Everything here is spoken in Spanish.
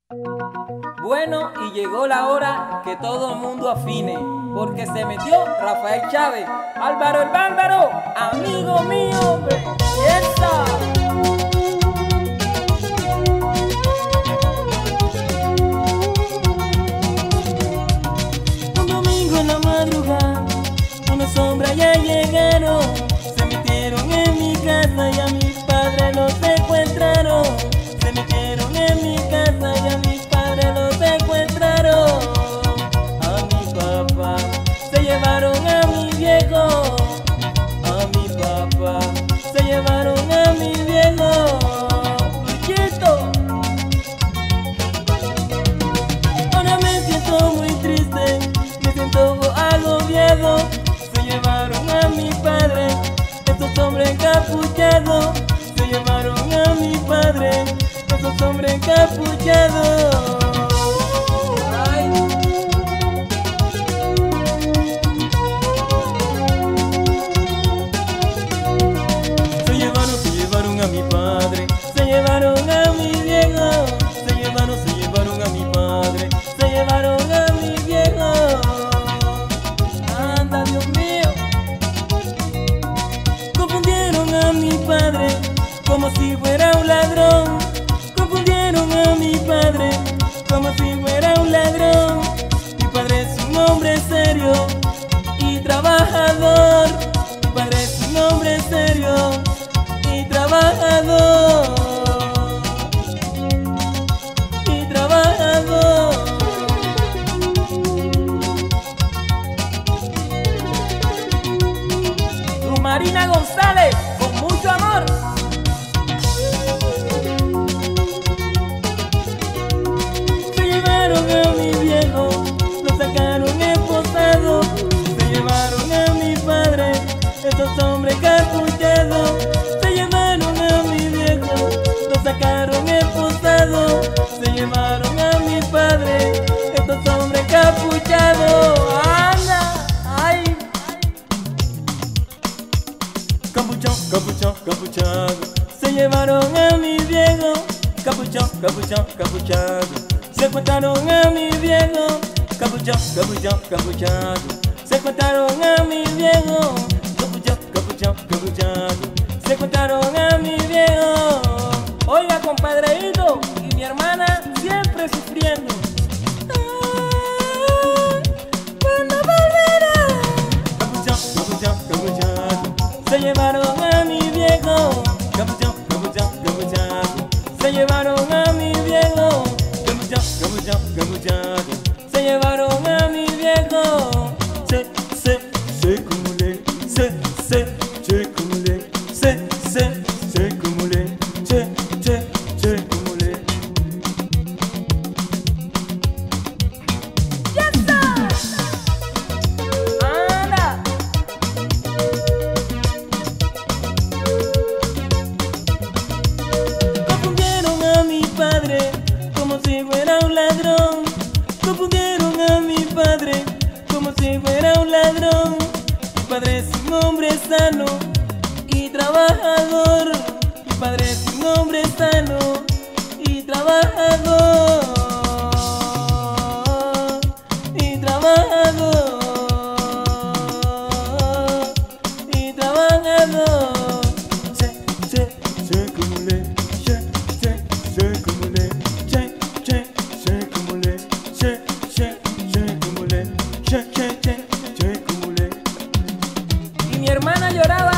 Bueno, y llegó la hora que todo el mundo afine, porque se metió Rafael Chávez, Álvaro el Bárbaro, amigo mío, hombre. ¡Esa! Un domingo en la madrugada, una sombra ya llegaron, se metieron en mi casa y a mis padres los secuestraron. Se metieron en mi casa y a mis padres los secuestraron. A mi papá se llevaron a mi viejo, a mi papá se llevaron a mi viejo. ¡Chiquito! Ahora me siento muy triste, me siento agobiado. Se llevaron a mi padre, estos hombres encapuchados. Se llevaron a mi padre, estos hombres encapuchados. Ay. Se llevaron a mi padre, se llevaron a mi viejo. Se llevaron a mi padre, se llevaron a mi viejo. Anda, Dios mío. Confundieron a mi padre como si fuera un ladrón. Confundieron a mi padre como si fuera un ladrón. Mi padre es un hombre serio y trabajador. Mi padre es un hombre serio y trabajador. Y trabajador. Luz Marina González, con mucho amor. Se llevaron a mi viejo, lo sacaron esposado. Se llevaron a mi padre, estos hombres capuchados. Se llevaron a mi viejo, lo sacaron esposado. Se llevaron a mi padre, estos hombres capuchados. ¡Anda! ¡Ay! Capuchón, capuchón, capuchado. Se llevaron a mi viejo, capuchón, capuchón, capuchado. Secuestraron a mi viejo, capuchón, capuchón, capuchado. Secuestraron a mi viejo, capuchón, capuchón, capuchado. Secuestraron a mi viejo. Oiga, compadreíto, y mi hermana siempre sufriendo. ¿Cuándo volverá? Capuchón, capuchón, capuchado. Se llevaron a mi viejo, capuchón, capuchón, capuchado. Se llevaron a mi viejo, capuchón, capuchón, capuchado. Se llevaron a mi viejo. Se cumule, se cumule, se cumule, se cumule. ¡Anda! Confundieron a mi padre como si fuera un ladrón. Confundieron a mi padre como si fuera un ladrón. Mi padre es un hombre sano y trabajador. Mi padre es un hombre sano y trabajador. Y trabajador. Y trabajador. Se cumule, se cumule, se cumule, se cumule, se cumule. Y mi hermana lloraba